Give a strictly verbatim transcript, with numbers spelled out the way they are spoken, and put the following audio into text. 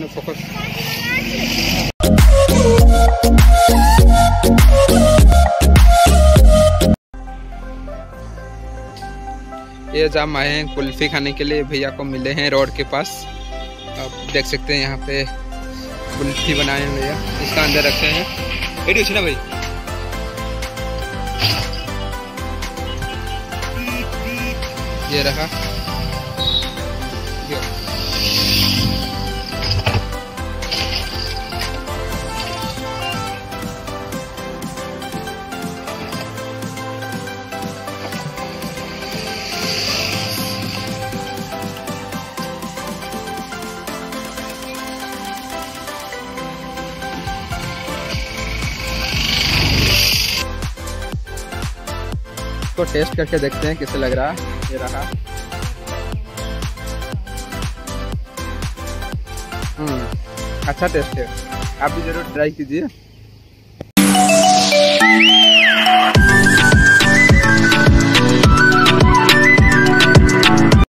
Focus. ये जाम आए हैं कुल्फी खाने के लिए, भैया को मिले हैं रोड के पास। आप देख सकते हैं यहाँ पे कुल्फी बनाए हैं भैया, इसका अंदर रखे हैं। एडी ना भाई, ये रहा। इसको टेस्ट करके देखते हैं कैसे लग रहा है। ये रहा। हम्म अच्छा टेस्ट है, आप भी जरूर ट्राई कीजिए।